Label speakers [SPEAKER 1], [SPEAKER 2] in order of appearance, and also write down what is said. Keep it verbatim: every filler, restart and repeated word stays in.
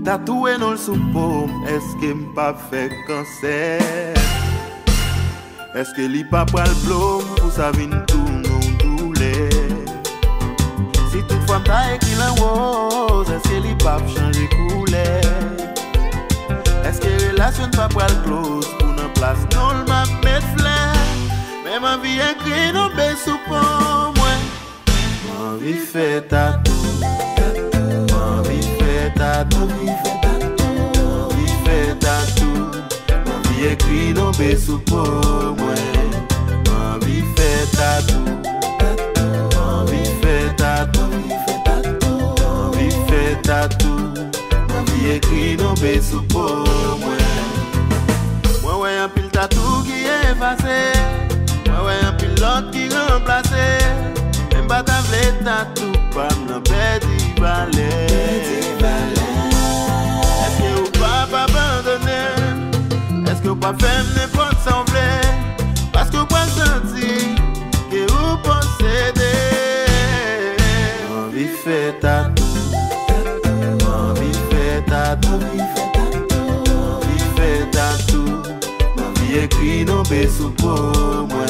[SPEAKER 1] Tatoué dans le sous-pomme, est-ce que m'pas fait cancer? Est-ce que li pas pral blom pour sa vin tout non douleur? Si toutefois m'ta écrit la rose, est-ce que li pas changer couleur? Est-ce que relation pas pral close pour nan place non m'a met fleur? Mais ma vie écrit non be sous pomme, ma vie fait tatou, ma vie fait tatou, ma vie fait tatou, ma vie écrit non be sous pomme, ma vie fait tatou, ma vie fait tatou, ma vie fait tatou, ma vie écrit non be sous pomme. Moi ouais un pile tatou qui est effacé, moi ouais un pilote qui remplacé. Pas t'avler tatou, pas m'en petit balai. Est-ce que vous pas abandonner? Est-ce que vous pas faire n'importe sembler? Parce que vous pas senti que vous possédez. Ma vie fait tatou, ma vie fait tatou, ma vie fait tatou, ma vie écrit non be sous peau, moi.